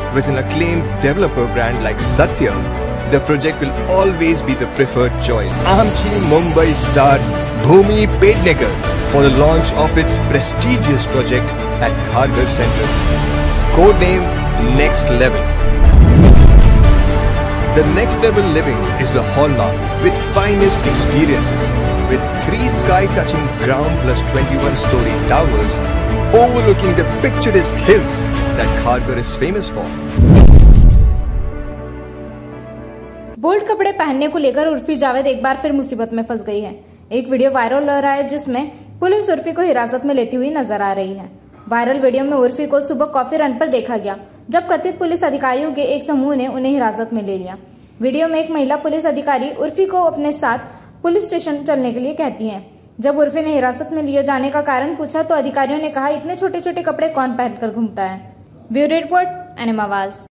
with an acclaimed developer brand like Satya, the project will always be the preferred choice. Amchi Mumbai starred Bhumi Pednekar for the launch of its prestigious project at Kharghar Central. Codename Next Level. The Next Level Living is the hallmark with finest experiences, with 3 sky-touching ground plus 21-story towers overlooking the picturesque hills that Kharghar is famous for. Bold कपड़े पहनने को लेकर उर्फी जावेद एक बार फिर मुसीबत में फंस गई है। एक वीडियो वायरल हो रहा है जिसमें पुलिस उर्फी को हिरासत में लेती हुई नजर आ रही है। वायरल वीडियो में उर्फी को सुबह कॉफी रन पर देखा गया, जब कथित पुलिस अधिकारियों के एक समूह ने उन्हें हिरासत में ले लिया। वीडियो में एक महिला पुलिस अधिकारी उर्फी को अपने साथ पुलिस स्टेशन चलने के लिए कहती है। जब उर्फी ने हिरासत में लिए जाने का कारण पूछा तो अधिकारियों ने कहा, इतने छोटे छोटे कपड़े कौन पहनकर घूमता है। ब्यूरो रिपोर्ट, एनएम आवाज।